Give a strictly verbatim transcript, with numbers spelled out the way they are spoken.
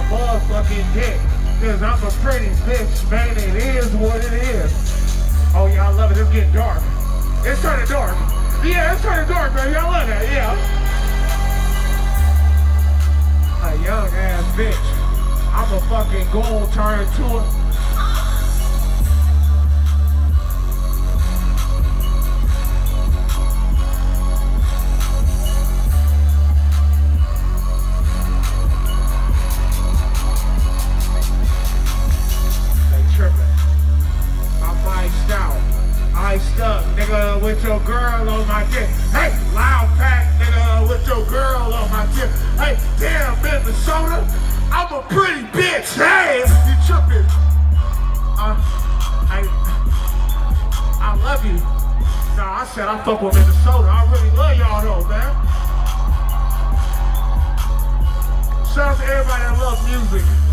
motherfucking dick. Cause I'm a pretty bitch, man, it is what it is. Oh yeah, I love it, it's getting dark. It's turning dark. Yeah, it's turning dark, baby, I love that, yeah. A young ass bitch. I'm a fucking gold turn to it. Stuck, nigga, with your girl on my dick. Hey, loud pack, nigga, with your girl on my dick. Hey, damn, Minnesota, I'm a pretty bitch. Hey, you tripping? Uh, I, I love you. Nah, I said I fuck with Minnesota. I really love y'all though, man. Shout out to everybody that loves music.